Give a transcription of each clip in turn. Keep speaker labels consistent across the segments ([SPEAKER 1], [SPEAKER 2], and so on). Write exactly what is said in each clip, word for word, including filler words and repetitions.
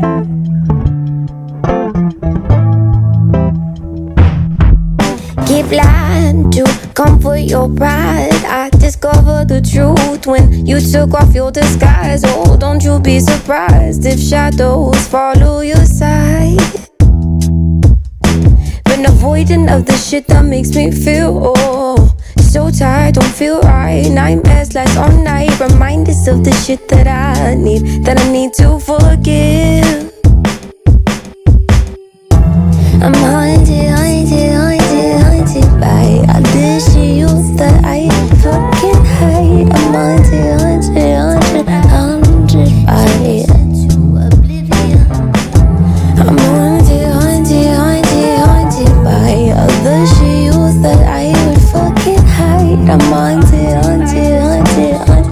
[SPEAKER 1] Keep lying to comfort your pride. I discovered the truth when you took off your disguise. Oh, don't you be surprised if shadows follow your side. Been avoidant of the shit that makes me feel oh, so tired, don't feel right. Nightmares last all night. Reminders of the shit that I need, that I need to forgive. I'm haunted, haunted, haunted, haunted by all the shit you that I fucking hide. I'm haunted, haunted, haunted, haunted by I'm haunted, haunted, haunted, haunted by all the shit you that I would fucking hide. I'm haunted, haunted, haunted,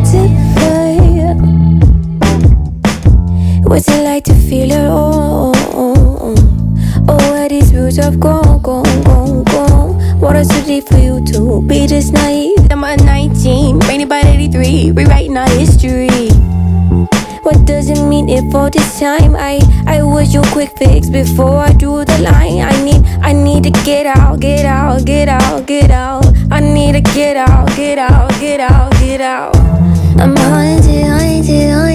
[SPEAKER 1] haunted by what's it like to feel it all? Oh, where these roots have gone, gone, gone, gone. Water too deep for you to be this naive. I'm at nineteen, rainy by eighty-three, rewriting our history. What does it mean if all this time I, I was your quick fix before I drew the line? I need, I need to get out, get out, get out, get out. I need to get out, get out, get out, get out. I'm haunted, haunted, haunted.